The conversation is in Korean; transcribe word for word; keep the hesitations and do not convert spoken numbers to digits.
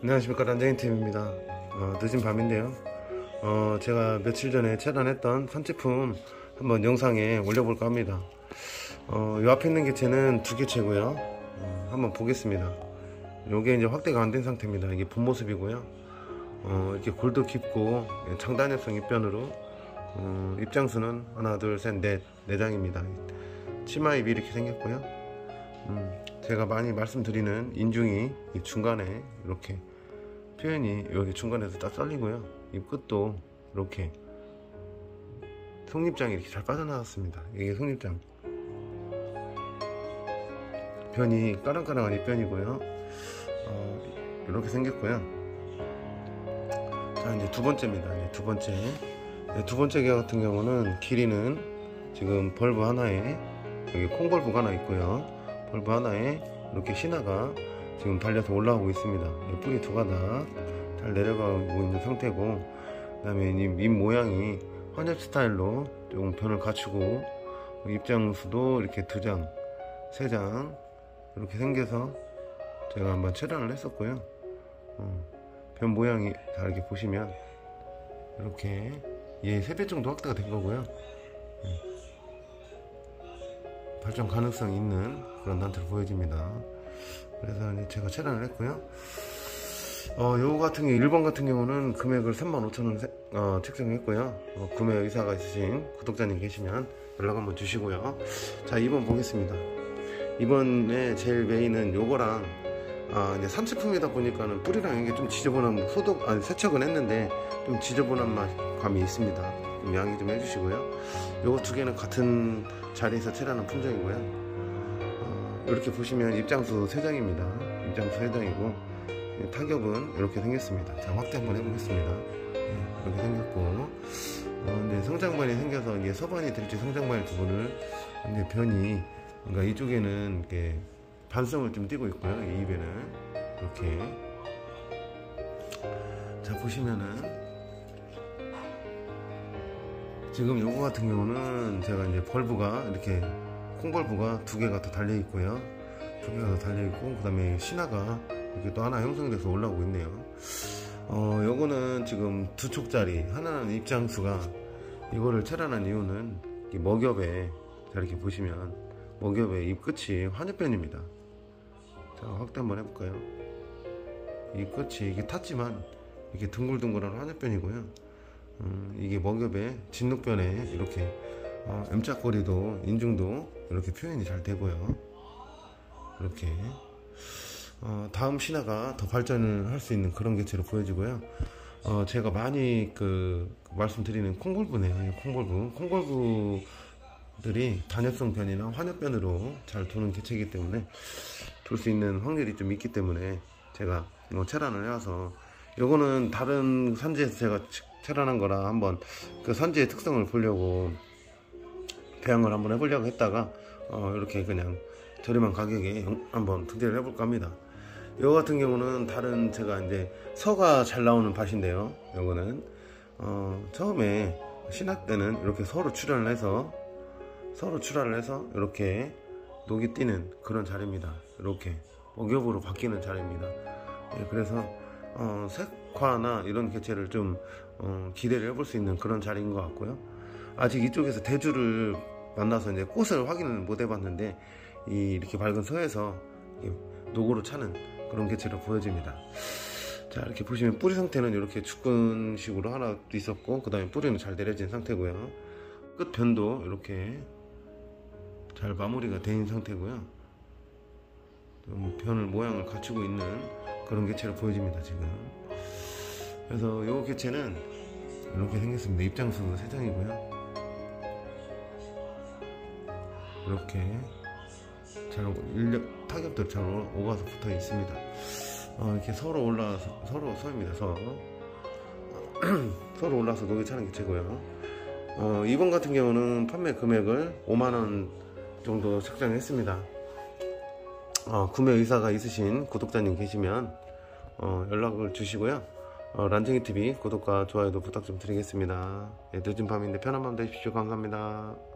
안녕하십니까, 란쟁이팀입니다. 어, 늦은 밤인데요. 어, 제가 며칠 전에 체란했던 산제품 한번 영상에 올려볼까 합니다. 어, 이 앞에 있는 개체는 두 개체고요. 어, 한번 보겠습니다. 요게 이제 확대가 안 된 상태입니다. 이게 본 모습이고요. 어, 이렇게 골도 깊고 창단엽성 입변으로 어, 입장수는 하나, 둘, 셋, 넷, 네 장입니다. 치마입이 이렇게 생겼고요. 음, 제가 많이 말씀드리는 인중이 이 중간에 이렇게 표현이 여기 중간에서 딱 썰리고요. 이 끝도 이렇게 속립장이 이렇게 잘 빠져나왔습니다. 이게 속립장 변이 까랑까랑한 입변이고요. 어, 이렇게 생겼고요. 자, 이제 두 번째입니다. 이제 두 번째 네, 두 번째 개 같은 경우는 길이는 지금 벌브 하나에 여기 콩벌브가 하나 있고요. 벌브 하나에 이렇게 신화가 지금 달려서 올라오고 있습니다. 뿌리 두 가닥 잘 내려가고 있는 상태고, 그 다음에 이 모양이 환엽 스타일로 조금 변을 갖추고, 입장수도 이렇게 두 장, 세 장 이렇게 생겨서 제가 한번 체란을 했었고요. 어, 변 모양이 다 이렇게 보시면 이렇게 예, 세 배 정도 확대가 된 거고요. 예. 발전 가능성이 있는 그런 단태로 보여집니다. 그래서 이제 제가 체란을 했고요. 어, 요거 같은 게 일 번 같은 경우는 금액을 삼만 오천 원 어, 책정했고요. 어, 구매 의사가 있으신 구독자님 계시면 연락 한번 주시고요. 자, 이 번 보겠습니다. 이번에 제일 메인은 요거랑 아, 이제 산제품이다 보니까는 뿌리랑 이게 좀 지저분한 소독 아니 세척은 했는데 좀 지저분한 맛 감이 있습니다. 좀 양해 좀 해주시고요. 요거 두 개는 같은 자리에서 체라는 품종이고요. 어, 이렇게 보시면 입장수 세 장입니다. 입장수 세 장이고 타격은 이렇게 생겼습니다. 자, 확대 한번 해보겠습니다. 네, 이렇게 생겼고, 어, 이제 성장반이 생겨서 이게 서반이 될지 성장반이 두 분을 이제 변이, 그러니까 이쪽에는 이렇게 반성을 좀 띄고 있고요. 이 입에는 이렇게. 자, 보시면은 지금 요거 같은 경우는 제가 이제 벌브가 이렇게 콩벌브가 두 개가 더 달려 있고요. 두 개가 더 달려 있고, 그 다음에 신화가 이렇게 또 하나 형성돼서 올라오고 있네요. 어, 요거는 지금 두 촉짜리, 하나는 입장수가 이거를 체란한 이유는 이 먹엽에, 자, 이렇게 보시면 먹엽의 입 끝이 환엽변입니다. 자, 확대 한번 해볼까요? 이 끝이 이게 탔지만 이게 둥글둥글한 환엽변이고요. 음, 이게 먹엽의 진흙변에 이렇게 어, M자거리도 인중도 이렇게 표현이 잘 되고요. 이렇게 어, 다음 신화가 더 발전을 할 수 있는 그런 개체로 보여지고요. 어, 제가 많이 그 말씀드리는 콩벌브네요. 콩벌브 콩벌브들이 단엽성 변이나 환엽변으로 잘 도는 개체이기 때문에 돌 수 있는 확률이 좀 있기 때문에 제가 뭐 체란을 해와서, 요거는 다른 산지에서 제가 체란한 거라 한번 그 산지의 특성을 보려고 배양을 한번 해보려고 했다가 어, 이렇게 그냥 저렴한 가격에 한번 등재를 해볼까 합니다. 요거 같은 경우는 다른 제가 이제 서가 잘 나오는 밭인데요. 요거는 어, 처음에 신학 때는 이렇게 서로 출하를 해서 서로 출하를 해서 이렇게 녹이 띄는 그런 자리입니다. 이렇게 먹엽으로 바뀌는 자리입니다. 예, 그래서 어, 색화나 이런 개체를 좀 어, 기대를 해볼 수 있는 그런 자리인 것 같고요. 아직 이쪽에서 대주를 만나서 이제 꽃을 확인을 못 해봤는데 이 이렇게 밝은 서에서 녹으로 차는 그런 개체로 보여집니다. 자, 이렇게 보시면 뿌리 상태는 이렇게 주근식으로 하나 있었고, 그 다음에 뿌리는 잘 내려진 상태고요. 끝 변도 이렇게 잘 마무리가 된 상태고요. 변을 모양을 갖추고 있는 그런 개체로 보여집니다, 지금. 그래서 이 개체는 이렇게 생겼습니다. 입장수 세 장이고요. 이렇게 잘 인력 타격들 잘 오가서 붙어 있습니다. 어, 이렇게 서로 올라서 서로 서입니다. 서로 서로 올라서 녹이 차는 개체고요. 어, 이번 같은 경우는 판매 금액을 오만 원 정도 책정했습니다. 어, 구매 의사가 있으신 구독자님 계시면 어, 연락을 주시고요. 어, 란쟁이티비 구독과 좋아요도 부탁 좀 드리겠습니다. 네, 늦은 밤인데 편한 밤 되십시오. 감사합니다.